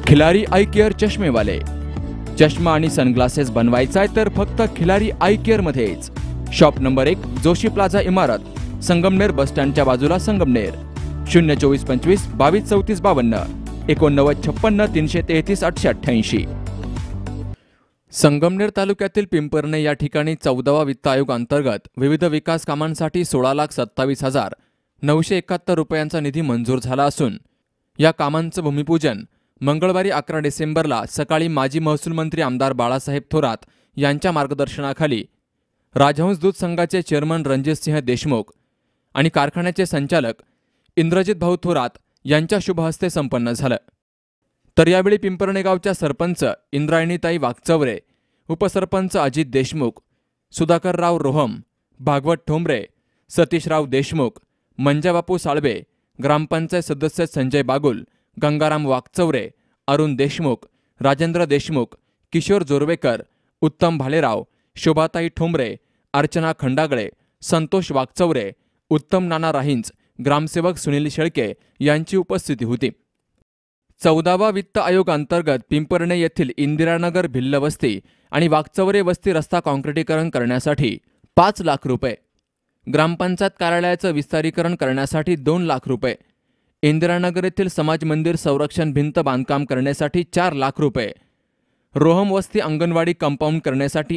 Khillari eye care चष्मेवाले। चष्मा आणि sunglasses बनवायचा आहे तर फक्त खिलारी आई केअर मध्येच। शॉप नंबर 1, जोशी प्लाझा इमारत, संगमनेर बस स्टँडच्या बाजूला, संगमनेर। 02425 22 34 52 89 56 333 888। संगमनेर तालुक्यातील पिंपरणे या ठिकाणी 14वा वित्त आयोग अंतर्गत विविध विकास कामांसाठी 16,27,971 रुपयांचा निधी मंजूर झाला असून या कामांचं भूमिपूजन मंगळवारी 11 डिसेंबरला सकाळी माजी महसूल मंत्री आमदार बाळासाहेब थोरात यांच्या मार्गदर्शनाखाली राजहंस दूध संघाचे चेअरमन रणजितसिंह देशमुख आणि कारखान्याचे संचालक इंद्रजित भाऊ थोरात यांच्या शुभ हस्ते संपन्न झालं। तर यावेळी पिंपरणे गावच्या सरपंच इंद्रायणीताई वागचौरे, उपसरपंच अजित देशमुख, सुधाकरराव रोहम, भागवत ठोंबरे, सतीशराव देशमुख, मंजाबापू साळवे, ग्रामपंचायत सदस्य संजय बागुल, गंगाराम वागचौरे, अरुण देशमुख, राजेंद्र देशमुख, किशोर जोरवेकर, उत्तम भालेराव, शोभाताई ठोंबरे, अर्चना खंडागळे, संतोष वागचौरे, उत्तम नाना राहिंच, ग्रामसेवक सुनील शेळके यांची उपस्थिती होती। 14वा वित्त आयोग अंतर्गत पिंपरणे येथील इंदिरानगर भिल्ल वस्ती आणि वागचौरे वस्ती रस्ता काँक्रिटीकरण करण्यासाठी 5 लाख रुपये, ग्रामपंचायत कार्यालयाचं विस्तारीकरण करण्यासाठी 2 लाख रुपये, इंदिरानगर येथील समाज मंदिर संरक्षण भिंत बांधकाम करण्यासाठी 4 लाख रुपये, रोहम वस्ती अंगणवाडी कंपाऊंड करण्यासाठी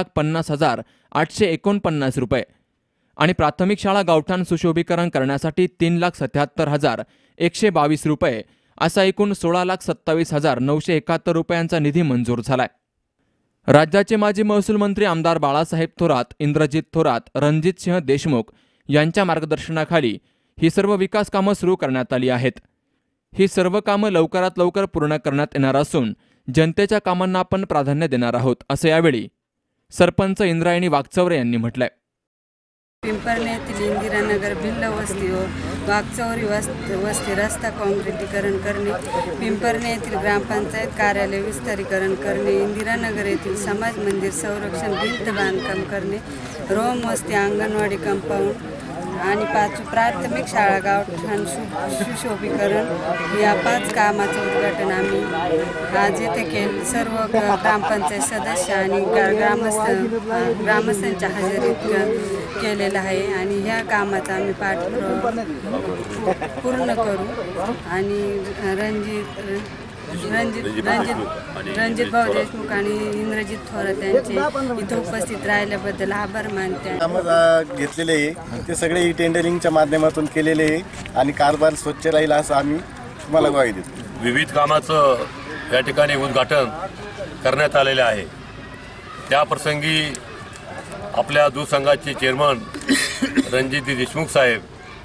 1,50,849 रुपये आणि प्राथमिक शाळा गावठाण सुशोभीकरण करण्यासाठी 3,77,122 रुपये असा एकूण 16,27,971 रुपयांचा निधी मंजूर झालाय। राज्याचे माजी महसूल मंत्री आमदार बाळासाहेब थोरात, इंद्रजित थोरात, रणजितसिंह देशमुख यांच्या मार्गदर्शनाखाली ही सर्व विकास कामं सुरू करण्यात आली आहेत। ही सर्व कामं लवकरात लवकर पूर्ण करण्यात येणार असून जनतेच्या कामांना आपण प्राधान्य देणार आहोत, असं यावेळी सरपंच इंद्रायणी वागचौरे यांनी म्हटलंय। पिंपरणे येथील इंदिरानगर भिल्ल वस्ती व वागचौरी वस्ती रस्ता काँक्रिटीकरण करणे, पिंपरणे येथील ग्रामपंचायत कार्यालय विस्तारीकरण करणे, इंदिरानगर येथील समाज मंदिर संरक्षण भिंत बांधकाम करणे, रोम वस्ती अंगणवाडी कंपाऊंड आणि 5 प्राथमिक शाळा गावठाण सुशोभीकरण या 5 कामाचं उद्घाटन आम्ही आज येथे केले। सर्व ग्रामपंचायत सदस्य आणि ग्रामस्थांच्या हजेरीत केलेलं आहे आणि ह्या कामाचा आम्ही पाठपुरावा पूर्ण करू आणि रणजित भाऊ देशमुख आणि इंद्रजित थोरात यांचे इथं उपस्थित राहिल्याबद्दल आभार मानते। घेतलेले आहे ते सगळे टेंडरिंगच्या माध्यमातून केलेले आहे आणि कारभार स्वच्छ राहील असं आम्ही तुम्हाला ग्वाही देतो। विविध कामाचं या ठिकाणी उद्घाटन करण्यात आलेले आहे। त्या प्रसंगी आपल्या दूध संघाचे चेअरमन रणजित देशमुख साहेब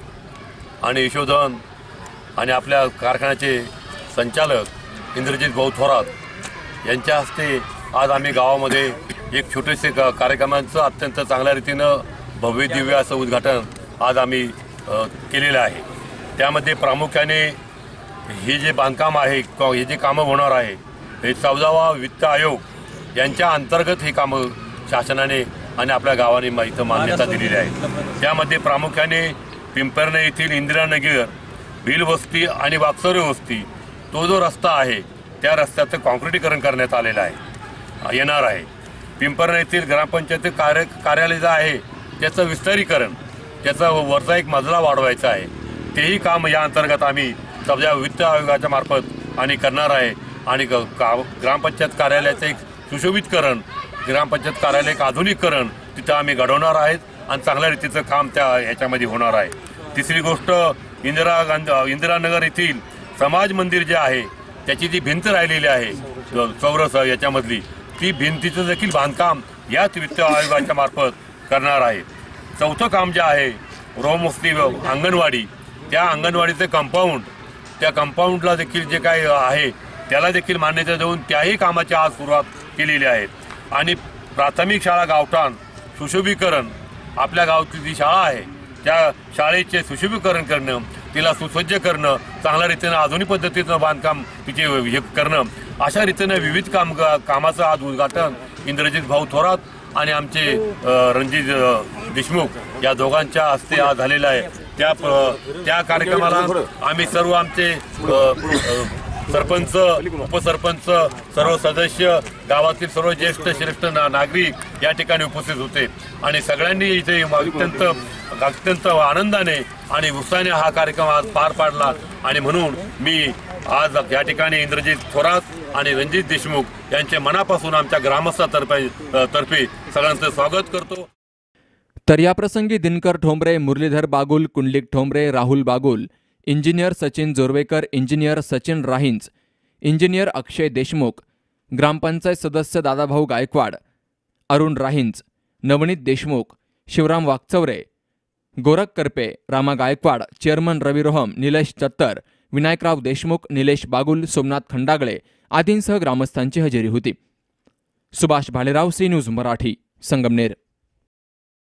आणि यशोधन आणि आपल्या कारखान्याचे संचालक इंद्रजित भाऊ थोरात यांच्या हस्ते आज आम्ही गावामध्ये एक छोटेसे कार्यक्रमांचं अत्यंत चांगल्या रीतीनं भव्य दिव्य असं उद्घाटन आज आम्ही केलेलं आहे। त्यामध्ये प्रामुख्याने हे जे बांधकाम आहे, हे जे कामं होणार आहे, हे 14वा वित्त आयोग यांच्या अंतर्गत हे कामं शासनाने आणि आपल्या गावाने इथं मान्यता दिलेली आहे। त्यामध्ये प्रामुख्याने पिंपरणे येथील इंदिरानगर भिल वस्ती आणि वागचौरे वस्ती तो जो रस्ता आहे त्या रस्त्याचं काँक्रिटीकरण करण्यात आलेलं आहे, येणार आहे। पिंपरणे येथील ग्रामपंचायत कार्यालय जे आहे त्याचं विस्तारीकरण, त्याचा वरचा एक मजला वाढवायचा आहे, तेही काम या अंतर्गत आम्ही 14व्या वित्त आयोगाच्या मार्फत आणि करणार आहे आणि ग्रामपंचायत कार्यालयाचं एक सुशोभीकरण, ग्रामपंचायत कार्यालय एक आधुनिकीकरण तिथं आम्ही घडवणार आहेत आणि चांगल्या रीतीचं काम त्या ह्याच्यामध्ये होणार आहे। तिसरी गोष्ट, इंदिरानगर येथील समाज मंदिर जे आहे त्याची जी भिंत राहिलेली आहे चौरस याच्यामधली, ती भिंतीचं देखील बांधकाम याच वित्त आयोगाच्या मार्फत करणार आहे। 4थं काम जे आहे रोम वस्ती अंगणवाडी, त्या अंगणवाडीचं कंपाऊंड, त्या कंपाऊंडला देखील जे काही आहे त्याला देखील मान्यता देऊन त्याही कामाची आज सुरुवात केलेली आहे आणि प्राथमिक शाळा गावठाण सुशोभीकरण, आपल्या गावातली जी शाळा आहे त्या शाळेचे सुशोभीकरण करणं, तिला सुसज्ज करणं, चांगल्या रीतीनं आधुनिक पद्धतीनं बांधकाम तिचे हे करणं, अशा रीतीनं विविध कामाचं आज उद्घाटन इंद्रजित भाऊ थोरात आणि आमचे रणजित देशमुख या दोघांच्या हस्ते आज झालेलं आहे। त्या कार्यक्रमाला आम्ही सर्व आमचे सरपंच, उपसरपंच, सर्व सदस्य, गावातील सर्व ज्येष्ठ श्रेष्ठ नागरिक या ठिकाणी उपस्थित होते आणि सगळ्यांनी इथे अत्यंत आनंदाने आणि उत्साहाने हा कार्यक्रम आज पार पाडला आणि म्हणून मी आज या ठिकाणी इंद्रजित थोरात आणि रणजित देशमुख यांचे मनापासून आमच्या ग्रामस्थातर्फे सगळ्यांचं स्वागत करतो. तर याप्रसंगी Dinkar Thombre, Muralidhar Bagul, Kundalik Thombre, Rahul Bagul, engineer Sachin Jorvekar, engineer Sachin Rahinj, engineer Akshay Deshmukh, ग्रामपंचायत सदस्य दादाभाऊ गायकवाड, अरुण राहिंज, नवनीत देशमुख, शिवराम वाकचौरे, गोरख करपे, रामा गायकवाड, चेअरमन रवी रोहम, निलेश चत्तर, विनायकराव देशमुख, निलेश बागुल, सोमनाथ खंडागळे आदींसह ग्रामस्थांची हजेरी होती. Subhash Bhalerao, C news Marathi, Sangamner.